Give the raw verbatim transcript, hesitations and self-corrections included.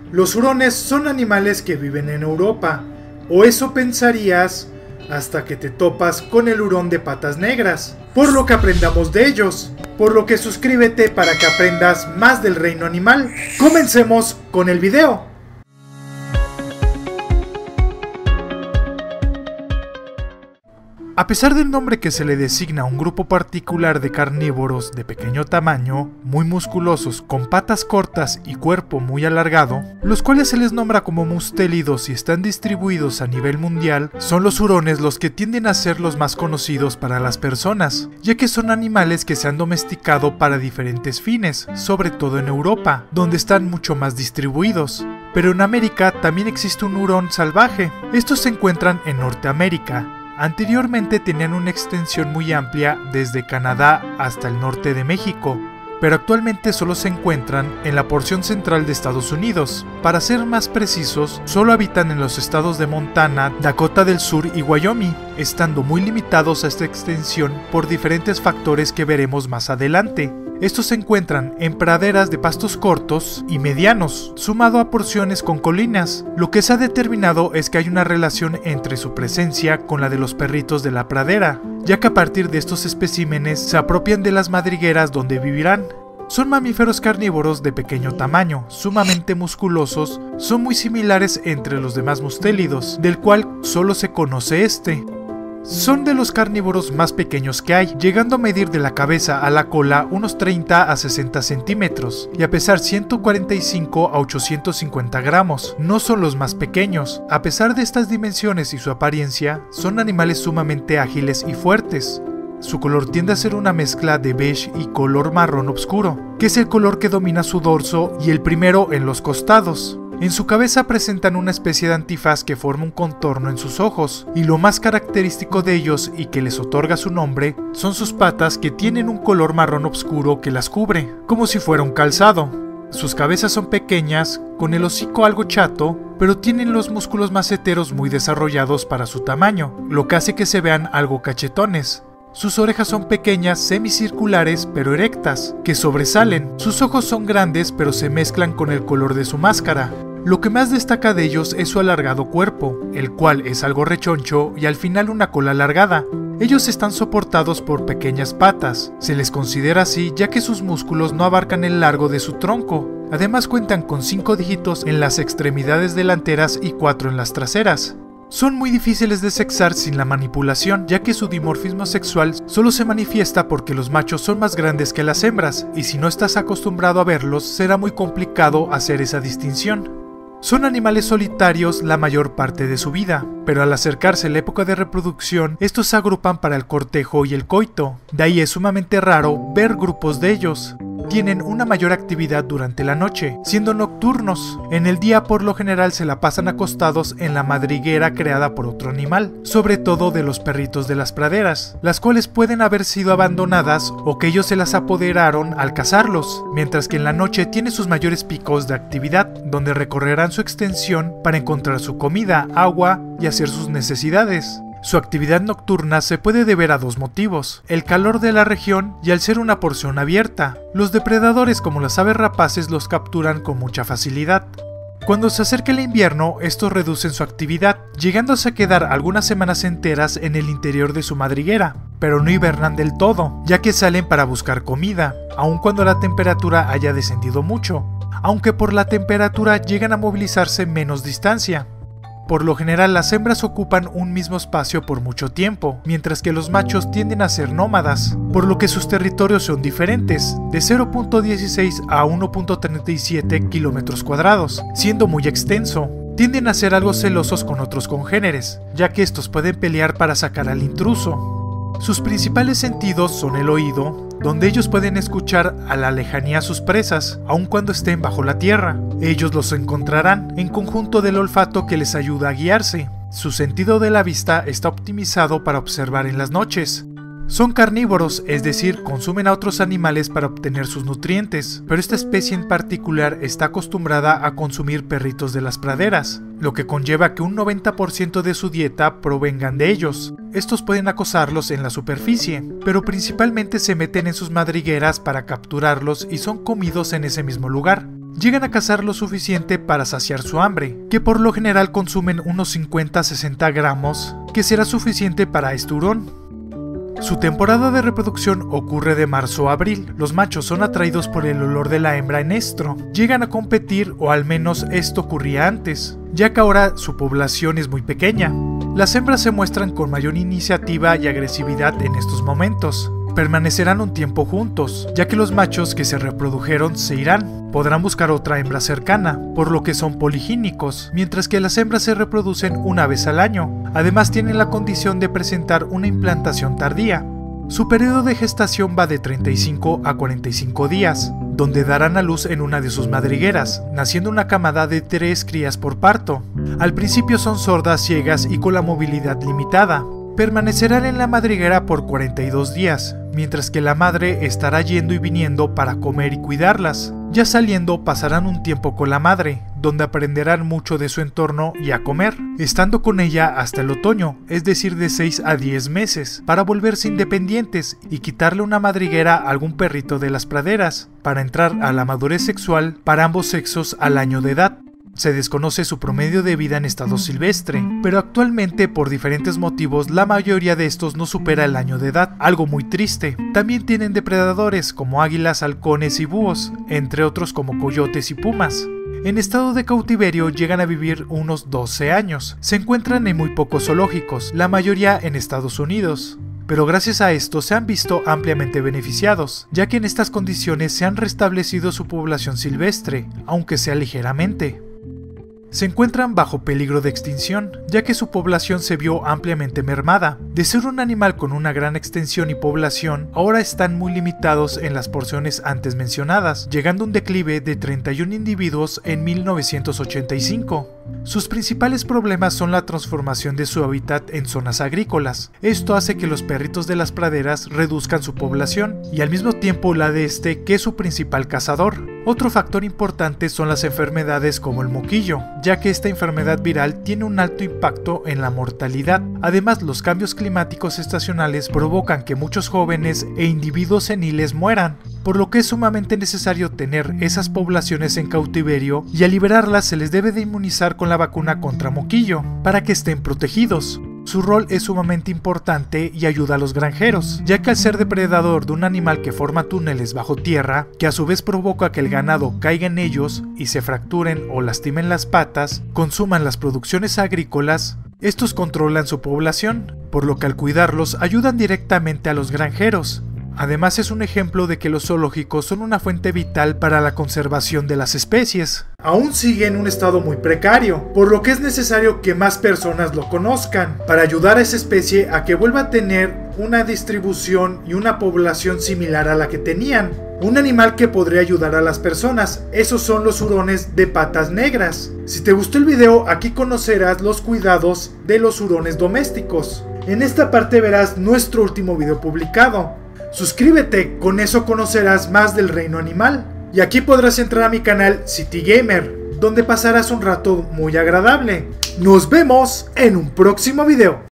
Los hurones son animales que viven en Europa, o eso pensarías hasta que te topas con el hurón de patas negras, por lo que aprendamos de ellos, por lo que suscríbete para que aprendas más del reino animal. Comencemos con el video. A pesar del nombre que se le designa a un grupo particular de carnívoros de pequeño tamaño, muy musculosos, con patas cortas y cuerpo muy alargado, los cuales se les nombra como mustélidos y están distribuidos a nivel mundial, son los hurones los que tienden a ser los más conocidos para las personas, ya que son animales que se han domesticado para diferentes fines, sobre todo en Europa, donde están mucho más distribuidos. Pero en América también existe un hurón salvaje. Estos se encuentran en Norteamérica. Anteriormente tenían una extensión muy amplia desde Canadá hasta el norte de México, pero actualmente solo se encuentran en la porción central de Estados Unidos. Para ser más precisos, solo habitan en los estados de Montana, Dakota del Sur y Wyoming, estando muy limitados a esta extensión por diferentes factores que veremos más adelante. Estos se encuentran en praderas de pastos cortos y medianos, sumado a porciones con colinas. Lo que se ha determinado es que hay una relación entre su presencia con la de los perritos de la pradera, ya que a partir de estos especímenes se apropian de las madrigueras donde vivirán. Son mamíferos carnívoros de pequeño tamaño, sumamente musculosos, son muy similares entre los demás mustélidos, del cual solo se conoce este. Son de los carnívoros más pequeños que hay, llegando a medir de la cabeza a la cola unos treinta a sesenta centímetros y a pesar ciento cuarenta y cinco a ochocientos cincuenta gramos. No son los más pequeños. A pesar de estas dimensiones y su apariencia, son animales sumamente ágiles y fuertes. Su color tiende a ser una mezcla de beige y color marrón oscuro, que es el color que domina su dorso y el primero en los costados. En su cabeza presentan una especie de antifaz que forma un contorno en sus ojos, y lo más característico de ellos y que les otorga su nombre son sus patas, que tienen un color marrón oscuro que las cubre, como si fuera un calzado. Sus cabezas son pequeñas, con el hocico algo chato, pero tienen los músculos maceteros muy desarrollados para su tamaño, lo que hace que se vean algo cachetones. Sus orejas son pequeñas, semicirculares pero erectas, que sobresalen. Sus ojos son grandes pero se mezclan con el color de su máscara. Lo que más destaca de ellos es su alargado cuerpo, el cual es algo rechoncho y al final una cola alargada. Ellos están soportados por pequeñas patas. Se les considera así ya que sus músculos no abarcan el largo de su tronco. Además cuentan con cinco dígitos en las extremidades delanteras y cuatro en las traseras. Son muy difíciles de sexar sin la manipulación, ya que su dimorfismo sexual solo se manifiesta porque los machos son más grandes que las hembras, y si no estás acostumbrado a verlos, será muy complicado hacer esa distinción. Son animales solitarios la mayor parte de su vida, pero al acercarse la época de reproducción, estos se agrupan para el cortejo y el coito. De ahí es sumamente raro ver grupos de ellos. Tienen una mayor actividad durante la noche, siendo nocturnos. En el día por lo general se la pasan acostados en la madriguera creada por otro animal, sobre todo de los perritos de las praderas, las cuales pueden haber sido abandonadas o que ellos se las apoderaron al cazarlos, mientras que en la noche tiene sus mayores picos de actividad, donde recorrerán su extensión para encontrar su comida, agua y hacer sus necesidades. Su actividad nocturna se puede deber a dos motivos: el calor de la región y al ser una porción abierta. Los depredadores como las aves rapaces los capturan con mucha facilidad. Cuando se acerca el invierno, estos reducen su actividad, llegándose a quedar algunas semanas enteras en el interior de su madriguera, pero no hibernan del todo, ya que salen para buscar comida, aun cuando la temperatura haya descendido mucho, aunque por la temperatura llegan a movilizarse menos distancia. Por lo general las hembras ocupan un mismo espacio por mucho tiempo, mientras que los machos tienden a ser nómadas, por lo que sus territorios son diferentes, de cero punto dieciséis a uno punto treinta y siete kilómetros cuadrados, siendo muy extenso. Tienden a ser algo celosos con otros congéneres, ya que estos pueden pelear para sacar al intruso. Sus principales sentidos son el oído, donde ellos pueden escuchar a la lejanía a sus presas, aun cuando estén bajo la tierra. Ellos los encontrarán en conjunto del olfato que les ayuda a guiarse. Su sentido de la vista está optimizado para observar en las noches. Son carnívoros, es decir, consumen a otros animales para obtener sus nutrientes, pero esta especie en particular está acostumbrada a consumir perritos de las praderas, lo que conlleva que un noventa por ciento de su dieta provengan de ellos. Estos pueden acosarlos en la superficie, pero principalmente se meten en sus madrigueras para capturarlos y son comidos en ese mismo lugar, llegan a cazar lo suficiente para saciar su hambre, que por lo general consumen unos cincuenta a sesenta gramos, que será suficiente para este hurón. Su temporada de reproducción ocurre de marzo a abril. Los machos son atraídos por el olor de la hembra en estro. Llegan a competir, o al menos esto ocurría antes, ya que ahora su población es muy pequeña. Las hembras se muestran con mayor iniciativa y agresividad en estos momentos. Permanecerán un tiempo juntos, ya que los machos que se reprodujeron se irán. Podrán buscar otra hembra cercana, por lo que son poligínicos, mientras que las hembras se reproducen una vez al año. Además tienen la condición de presentar una implantación tardía. Su periodo de gestación va de treinta y cinco a cuarenta y cinco días, donde darán a luz en una de sus madrigueras, naciendo una camada de tres crías por parto. Al principio son sordas, ciegas y con la movilidad limitada. Permanecerán en la madriguera por cuarenta y dos días, mientras que la madre estará yendo y viniendo para comer y cuidarlas. Ya saliendo pasarán un tiempo con la madre, donde aprenderán mucho de su entorno y a comer, estando con ella hasta el otoño, es decir de seis a diez meses, para volverse independientes y quitarle una madriguera a algún perrito de las praderas, para entrar a la madurez sexual para ambos sexos al año de edad. Se desconoce su promedio de vida en estado silvestre, pero actualmente por diferentes motivos la mayoría de estos no supera el año de edad, algo muy triste. También tienen depredadores como águilas, halcones y búhos, entre otros como coyotes y pumas. En estado de cautiverio llegan a vivir unos doce años. Se encuentran en muy pocos zoológicos, la mayoría en Estados Unidos. Pero gracias a esto se han visto ampliamente beneficiados, ya que en estas condiciones se han restablecido su población silvestre, aunque sea ligeramente. Se encuentran bajo peligro de extinción, ya que su población se vio ampliamente mermada. De ser un animal con una gran extensión y población, ahora están muy limitados en las porciones antes mencionadas, llegando a un declive de treinta y un individuos en mil novecientos ochenta y cinco. Sus principales problemas son la transformación de su hábitat en zonas agrícolas. Esto hace que los perritos de las praderas reduzcan su población, y al mismo tiempo la de este, que es su principal cazador. Otro factor importante son las enfermedades como el moquillo, ya que esta enfermedad viral tiene un alto impacto en la mortalidad. Además, los cambios climáticos estacionales provocan que muchos jóvenes e individuos seniles mueran, por lo que es sumamente necesario tener esas poblaciones en cautiverio, y al liberarlas se les debe de inmunizar con la vacuna contra moquillo, para que estén protegidos. Su rol es sumamente importante y ayuda a los granjeros, ya que al ser depredador de un animal que forma túneles bajo tierra, que a su vez provoca que el ganado caiga en ellos y se fracturen o lastimen las patas, consuman las producciones agrícolas, estos controlan su población, por lo que al cuidarlos ayudan directamente a los granjeros. Además es un ejemplo de que los zoológicos son una fuente vital para la conservación de las especies. Aún sigue en un estado muy precario, por lo que es necesario que más personas lo conozcan, para ayudar a esa especie a que vuelva a tener una distribución y una población similar a la que tenían. Un animal que podría ayudar a las personas, esos son los hurones de patas negras. Si te gustó el video, aquí conocerás los cuidados de los hurones domésticos. En esta parte verás nuestro último video publicado. Suscríbete, con eso conocerás más del reino animal. Y aquí podrás entrar a mi canal City Gamer, donde pasarás un rato muy agradable. Nos vemos en un próximo video.